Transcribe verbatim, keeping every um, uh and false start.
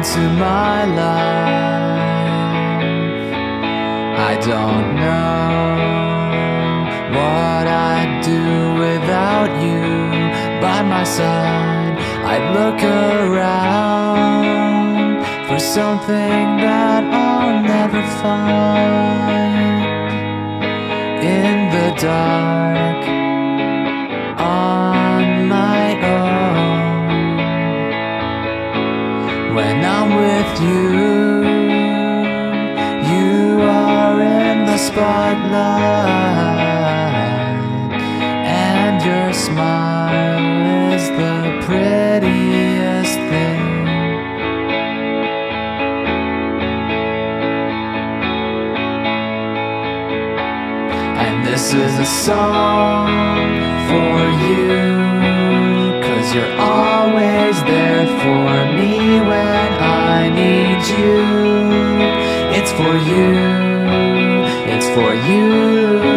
into my life. I don't know what I'd do without you by my side. I'd look around for something that I'll never find. In the dark, on my own. When I'm with you, you are in the spotlight, and your smile is the prettiest thing. And this is a song for you, 'cause you're always there for me when I need you. It's for you, it's for you.